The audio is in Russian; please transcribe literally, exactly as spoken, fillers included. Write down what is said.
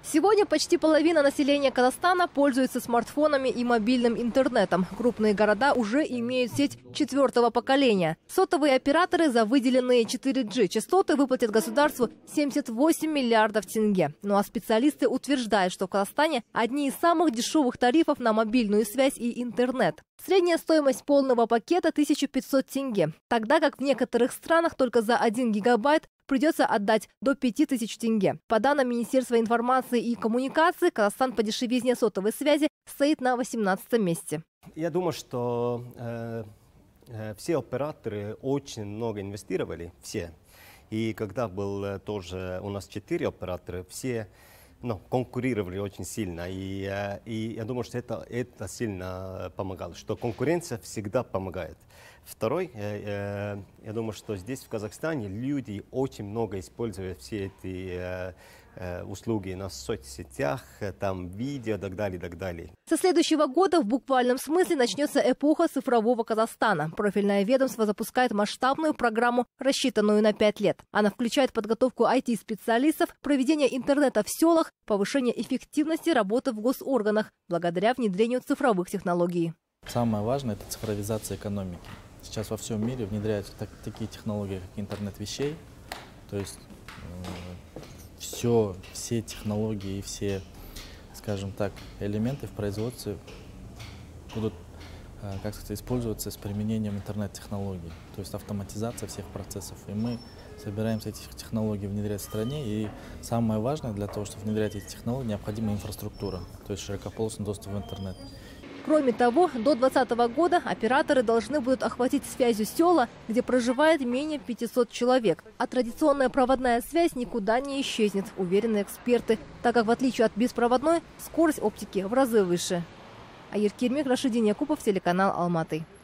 Сегодня почти половина населения Казахстана пользуется смартфонами и мобильным интернетом. Крупные города уже имеют сеть четвертого поколения. Сотовые операторы за выделенные четыре джи частоты выплатят государству семьдесят восемь миллиардов тенге. Ну а специалисты утверждают, что в Казахстане одни из самых дешевых тарифов на мобильную связь и интернет. Средняя стоимость полного пакета – тысяча пятьсот тенге, тогда как в некоторых странах только за один гигабайт придется отдать до пяти тысяч тенге. По данным Министерства информации и коммуникации, Казахстан по дешевизне сотовой связи стоит на восемнадцатом месте. Я думаю, что э, э, все операторы очень много инвестировали, все. И когда был э, тоже у нас четыре оператора, все ну, конкурировали очень сильно. И, э, и я думаю, что это, это сильно помогало, что конкуренция всегда помогает. Второй, э, э, я думаю, что здесь, в Казахстане, люди очень много используют все эти э, э, услуги на соцсетях, там видео и так далее, и так далее. Со следующего года в буквальном смысле начнется эпоха цифрового Казахстана. Профильное ведомство запускает масштабную программу, рассчитанную на пять лет. Она включает подготовку ай ти-специалистов, проведение интернета в селах, повышение эффективности работы в госорганах благодаря внедрению цифровых технологий. Самое важное – это цифровизация экономики. Сейчас во всем мире внедряются так, такие технологии, как интернет вещей. То есть э, все, все технологии и все, скажем так, элементы в производстве будут э, как сказать, использоваться с применением интернет-технологий. То есть автоматизация всех процессов. И мы собираемся эти технологии внедрять в стране. И самое важное для того, чтобы внедрять эти технологии, необходима инфраструктура, то есть широкополосный доступ в интернет. Кроме того, до две тысячи двадцатого года операторы должны будут охватить связью села, где проживает менее пятисот человек. А традиционная проводная связь никуда не исчезнет, уверены эксперты, так как в отличие от беспроводной, скорость оптики в разы выше. Айыр Кермек, Рашидин Якупов, телеканал Алматы.